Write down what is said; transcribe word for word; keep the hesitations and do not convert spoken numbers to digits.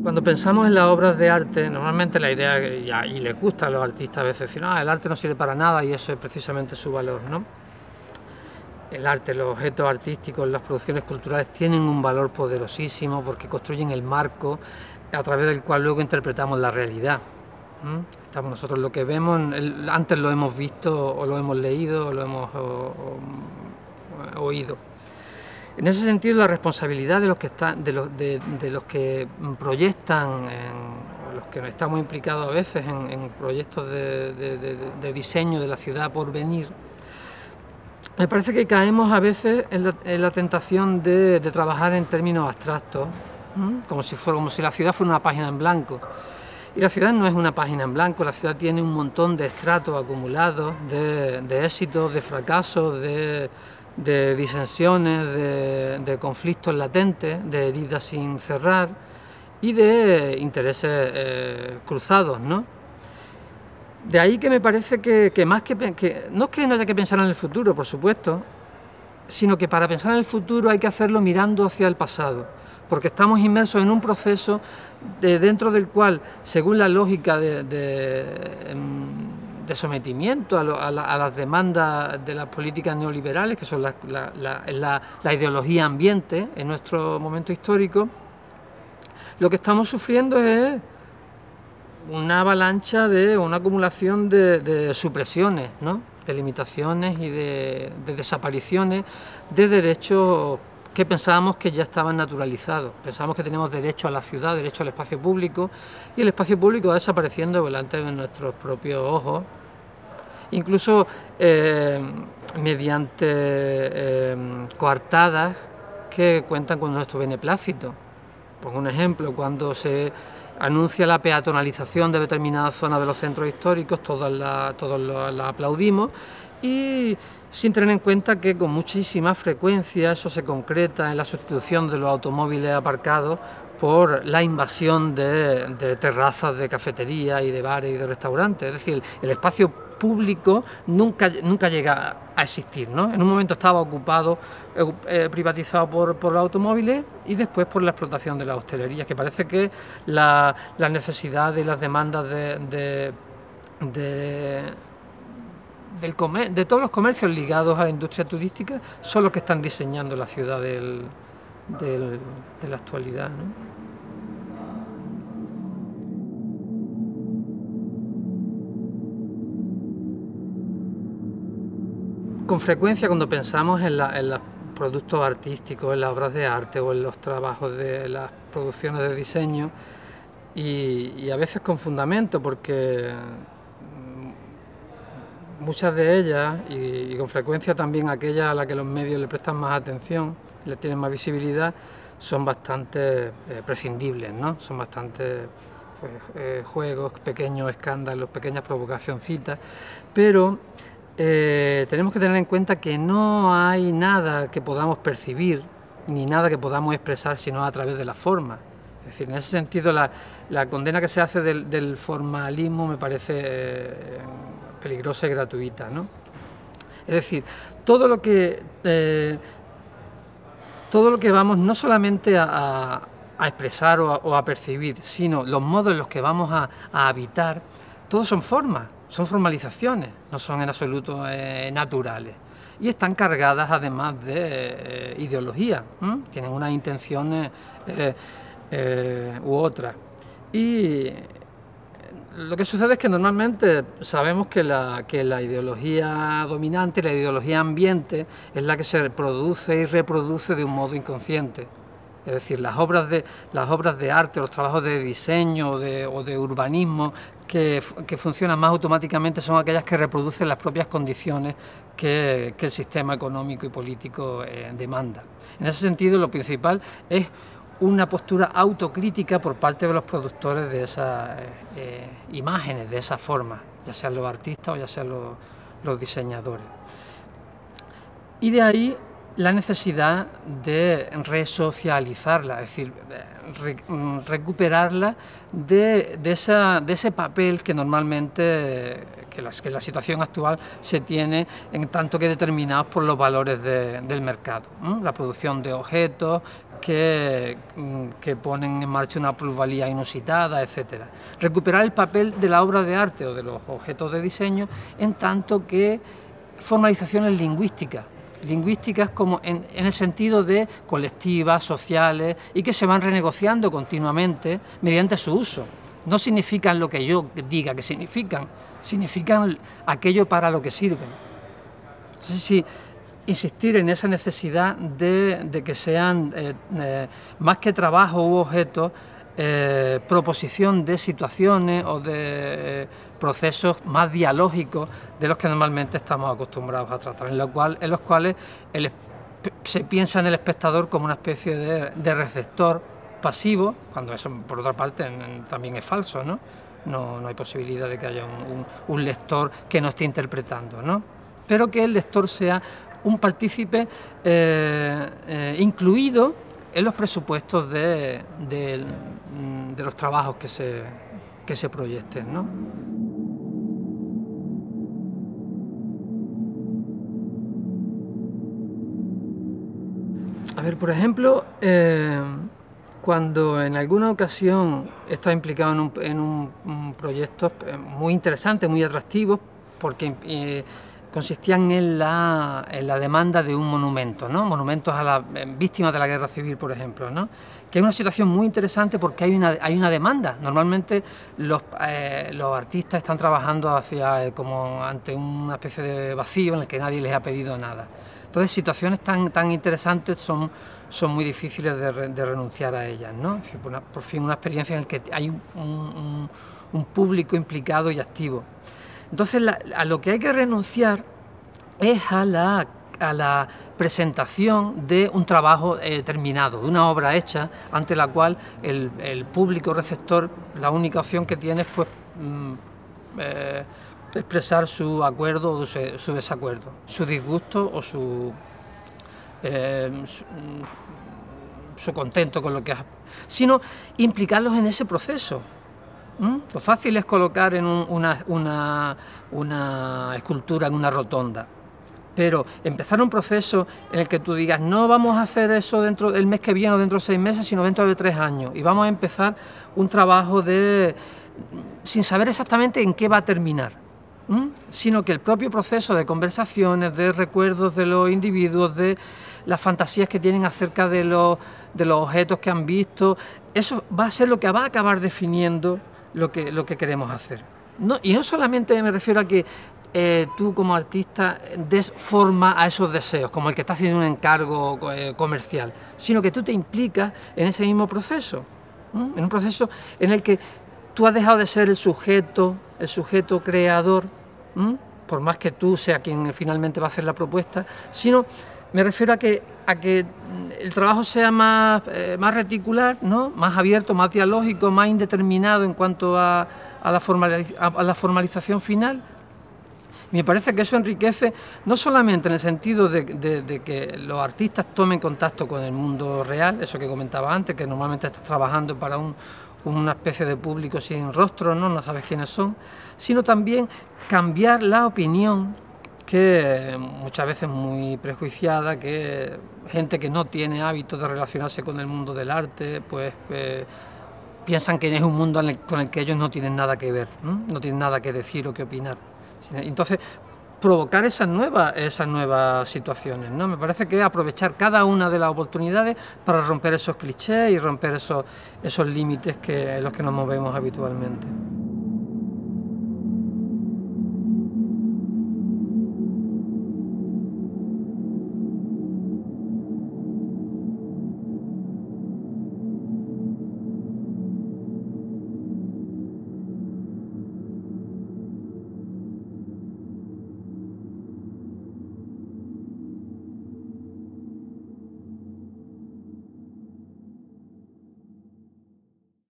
Cuando pensamos en las obras de arte, normalmente la idea, y, a, y les gusta a los artistas a veces, decir, no, el arte no sirve para nada y eso es precisamente su valor, ¿no? El arte, los objetos artísticos, las producciones culturales tienen un valor poderosísimo porque construyen el marco a través del cual luego interpretamos la realidad. ¿Mm? Estamos nosotros lo que vemos, el, antes lo hemos visto o lo hemos leído o lo hemos o, o, oído. En ese sentido, la responsabilidad de los que están, de los, de, de los que proyectan, en, los que estamos implicados a veces en, en proyectos de, de, de, de diseño de la ciudad por venir, me parece que caemos a veces en la, en la tentación de, de trabajar en términos abstractos, ¿m? como si fuera, como si la ciudad fuera una página en blanco. Y la ciudad no es una página en blanco, la ciudad tiene un montón de estratos acumulados, de, de éxitos, de fracasos, de de disensiones, de, de conflictos latentes, de heridas sin cerrar y de intereses eh, cruzados, ¿no? De ahí que me parece que, que más que, que... no es que no haya que pensar en el futuro, por supuesto, sino que para pensar en el futuro hay que hacerlo mirando hacia el pasado, porque estamos inmersos en un proceso de, dentro del cual, según la lógica de... de de sometimiento a, lo, a, la, a las demandas de las políticas neoliberales, que son la, la, la, la, la ideología ambiente en nuestro momento histórico, lo que estamos sufriendo es una avalancha de una acumulación de, de supresiones, ¿no? De limitaciones y de, de desapariciones de derechos que pensábamos que ya estaban naturalizados. Pensábamos que teníamos derecho a la ciudad, derecho al espacio público, y el espacio público va desapareciendo delante de nuestros propios ojos, incluso eh, mediante eh, coartadas que cuentan con nuestro beneplácito. Pongo un ejemplo, cuando se anuncia la peatonalización de determinadas zonas de los centros históricos, todos la, todos la aplaudimos, y sin tener en cuenta que con muchísima frecuencia eso se concreta en la sustitución de los automóviles aparcados por la invasión de, de terrazas de cafetería y de bares y de restaurantes. Es decir, el espacio público nunca, nunca llega a existir, ¿no? En un momento estaba ocupado, eh, privatizado por, por los automóviles y después por la explotación de las hostelerías, que parece que la, las necesidades y las demandas de, de, de Del comer, de todos los comercios ligados a la industria turística son los que están diseñando la ciudad del, del, de la actualidad, ¿no? Con frecuencia cuando pensamos en, la, en los productos artísticos, en las obras de arte o en los trabajos de las producciones de diseño, y, y a veces con fundamento, porque muchas de ellas, y, y con frecuencia también aquellas a las que los medios le prestan más atención, les tienen más visibilidad, son bastante eh, prescindibles, ¿no? Son bastante pues, eh, juegos, pequeños escándalos, pequeñas provocacioncitas, pero eh, tenemos que tener en cuenta que no hay nada que podamos percibir, ni nada que podamos expresar, sino a través de la forma. Es decir, en ese sentido, la, la condena que se hace del, del formalismo me parece eh, peligrosa y gratuita, ¿no? Es decir, todo lo que eh, todo lo que vamos no solamente a, a, a expresar o a, o a percibir, sino los modos en los que vamos a, a habitar, todos son formas, son formalizaciones, no son en absoluto eh, naturales. Y están cargadas además de eh, ideología, ¿m? Tienen unas intenciones eh, eh, u otras. Y lo que sucede es que normalmente sabemos que la, que la ideología dominante, la ideología ambiente, es la que se produce y reproduce de un modo inconsciente. Es decir, las obras de, las obras de arte, los trabajos de diseño o de, o de urbanismo que, que funcionan más automáticamente son aquellas que reproducen las propias condiciones que, que el sistema económico y político eh, demanda. En ese sentido, lo principal es una postura autocrítica por parte de los productores de esas eh, imágenes, de esa forma, ya sean los artistas o ya sean los, los diseñadores. Y de ahí la necesidad de resocializarla, es decir, re, recuperarla de, de, esa, de ese papel que normalmente, que, las, que la situación actual se tiene en tanto que determinados por los valores de, del mercado, ¿no? La producción de objetos que, que ponen en marcha una plusvalía inusitada, etcétera. Recuperar el papel de la obra de arte o de los objetos de diseño en tanto que formalizaciones lingüísticas, lingüísticas como en, en el sentido de colectivas, sociales y que se van renegociando continuamente mediante su uso. No significan lo que yo diga que significan, significan aquello para lo que sirven. Entonces, sí, insistir en esa necesidad de, de que sean eh, eh, más que trabajo u objetos, eh, proposición de situaciones o de eh, procesos más dialógicos de los que normalmente estamos acostumbrados a tratar, en, lo cual, en los cuales el, se piensa en el espectador como una especie de, de receptor pasivo, cuando eso por otra parte en, en, también es falso, ¿no? No, no hay posibilidad de que haya un, un, un lector que no esté interpretando, ¿no? Pero que el lector sea un partícipe eh, eh, incluido en los presupuestos de, de, de los trabajos que se, que se proyecten, ¿no? A ver, por ejemplo, eh, cuando en alguna ocasión he estado implicado en un, en un, un proyecto muy interesante, muy atractivo, porque eh, consistían en la, en la demanda de un monumento, ¿no? Monumentos a las víctimas de la guerra civil, por ejemplo, ¿no? Que es una situación muy interesante porque hay una, hay una demanda. Normalmente los, eh, los artistas están trabajando hacia, eh, como ante una especie de vacío en el que nadie les ha pedido nada. Entonces, situaciones tan, tan interesantes son, son muy difíciles de, re, de renunciar a ellas, ¿no? Es decir, una, por fin una experiencia en la que hay un, un, un público implicado y activo. Entonces, la, a lo que hay que renunciar es a la, a la presentación de un trabajo eh, terminado, de una obra hecha, ante la cual el, el público receptor, la única opción que tiene es pues, mm, eh, expresar su acuerdo o su, su desacuerdo, su disgusto o su, eh, su, su contento con lo que ha... sino implicarlos en ese proceso. ¿Mm? Lo fácil es colocar en un, una, una, una escultura en una rotonda, pero empezar un proceso en el que tú digas no vamos a hacer eso dentro del mes que viene o dentro de seis meses, sino dentro de tres años, y vamos a empezar un trabajo de sin saber exactamente en qué va a terminar, ¿Mm? sino que el propio proceso de conversaciones, de recuerdos de los individuos, de las fantasías que tienen acerca de los, de los objetos que han visto, eso va a ser lo que va a acabar definiendo Lo que, lo que queremos hacer. No, y no solamente me refiero a que eh, tú como artista des forma a esos deseos, como el que está haciendo un encargo eh, comercial, sino que tú te implicas en ese mismo proceso, ¿no? En un proceso en el que tú has dejado de ser el sujeto, el sujeto creador, ¿no? Por más que tú seas quien finalmente va a hacer la propuesta, sino me refiero a que, a que el trabajo sea más, eh, más reticular, ¿no? Más abierto, más dialógico, más indeterminado en cuanto a, a, la formaliz a, a la formalización final. Me parece que eso enriquece no solamente en el sentido de, de, de que los artistas tomen contacto con el mundo real, eso que comentaba antes, que normalmente estás trabajando para un, una especie de público sin rostro, ¿no? No sabes quiénes son, sino también cambiar la opinión que muchas veces muy prejuiciada, que gente que no tiene hábitos de relacionarse con el mundo del arte, pues eh, piensan que es un mundo en el, con el que ellos no tienen nada que ver, ¿no? No tienen nada que decir o que opinar. Entonces, provocar esas nuevas, esas nuevas situaciones, ¿no? Me parece que aprovechar cada una de las oportunidades para romper esos clichés y romper esos, esos límites que, en los que nos movemos habitualmente.